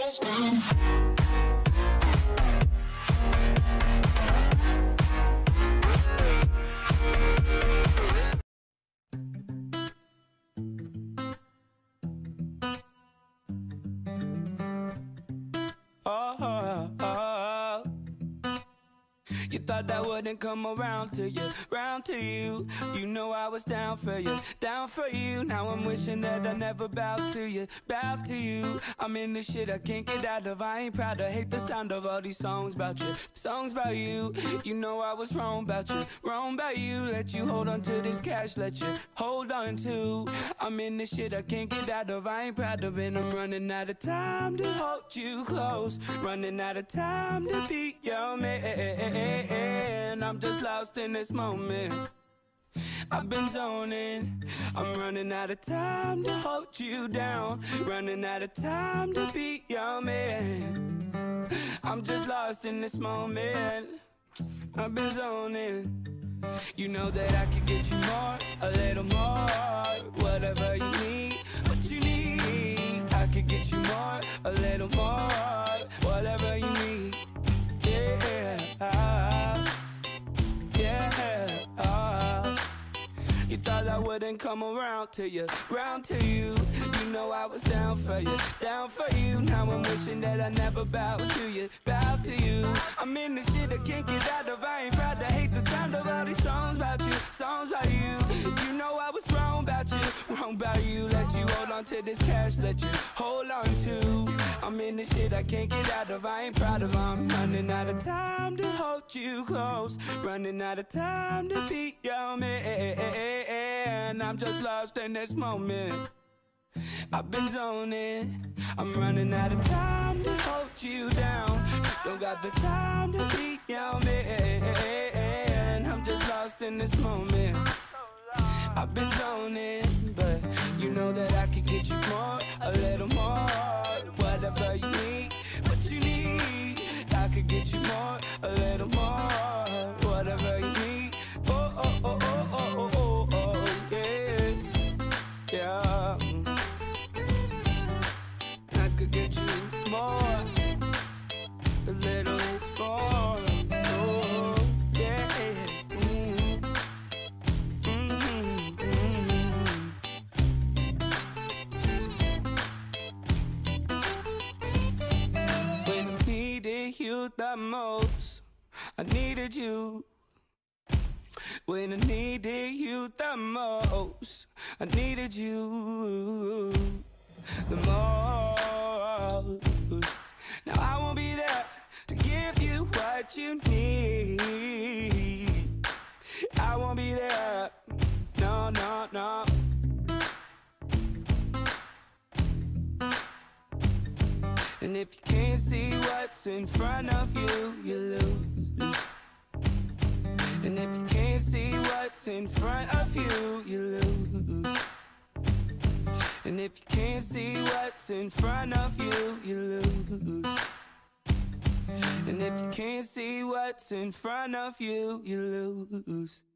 Oh, you thought that wouldn't come around to you, round to you. You know I was down for you, down for you. Now I'm wishing that I never bowed to you, bowed to you. I'm in this shit I can't get out of. I ain't proud, I hate the sound of all these songs about you, songs about you. You know I was wrong about you, wrong about you. Let you hold on to this cash, let you hold on to. I'm in this shit I can't get out of. I ain't proud of it. I'm running out of time to hold you close, running out of time to be your man. I'm just lost in this moment. I've been zoning. I'm running out of time to hold you down, running out of time to be your man. I'm just lost in this moment. I've been zoning. You know that I could get you more, a little more, whatever you need, what you need. I could get you more, a little more, whatever you need. You thought I wouldn't come around to you, round to you. You know I was down for you, down for you. Now I'm wishing that I never bowed to you, bowed to you. I'm in this shit I can't get out of. I ain't proud to hate the sound of all these songs about you, songs about you. You know I was wrong about you, wrong about you. Let you hold on to this cash, let you hold on to. I'm in this shit I can't get out of. I ain't proud of. I'm running out of time to hold you close, running out of time to be your man. I'm just lost in this moment. I've been zoning. I'm running out of time to hold you down. Don't got the time to be your man. I'm just lost in this moment. I've been zoning, but you know that I could get you more, a little more, whatever you need, what you need. I could get you more, a little more, whatever you need. Oh, oh, oh, oh, oh, oh, oh, yeah, yeah. I could get you more, a little more, oh, yeah. When I needed you the most, I needed you. When I needed you the most, I needed you the most. Now I won't be there to give you what you need. I won't be there, no, no, no. And if you can't see what's in front of you, you lose. And if you can't see what's in front of you, you lose. And if you can't see what's in front of you, you lose. And if you can't see what's in front of you, you lose.